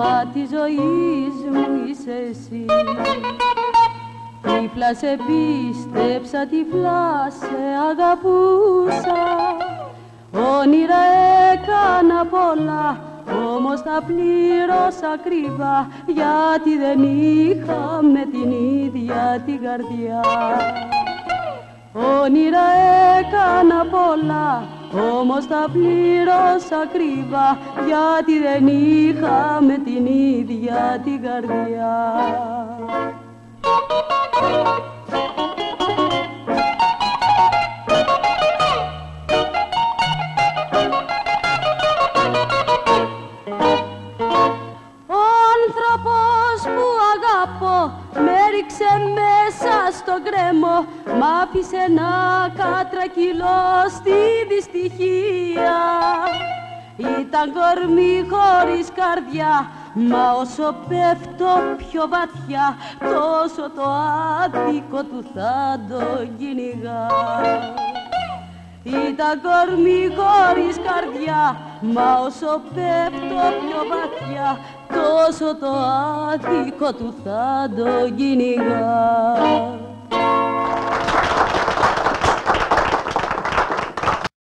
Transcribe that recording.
μα της ζωής μου είσαι εσύ. Τύφλα σε πίστεψα, τύφλα σε αγαπούσα, όνειρα έκανα πολλά, όμως τα πλήρωσα ακριβά, γιατί δεν είχα με την ίδια την καρδιά. Όνειρα έκανα πολλά, όμως τα πλήρωσα ακριβά, γιατί δεν είχα με την ίδια την καρδιά. Με ρίξε μέσα στο γκρεμό, μ' άφησε να κατρακυλώ στη δυστυχία. Ήταν κορμί χωρίς καρδιά, μα όσο πέφτω πιο βαθιά, τόσο το άδικο του θα το κυνηγά. Ήταν κορμί χωρίς καρδιά, μα όσο πέφτω πιο βαθιά, τόσο το άδικο του θα το κυνηγά.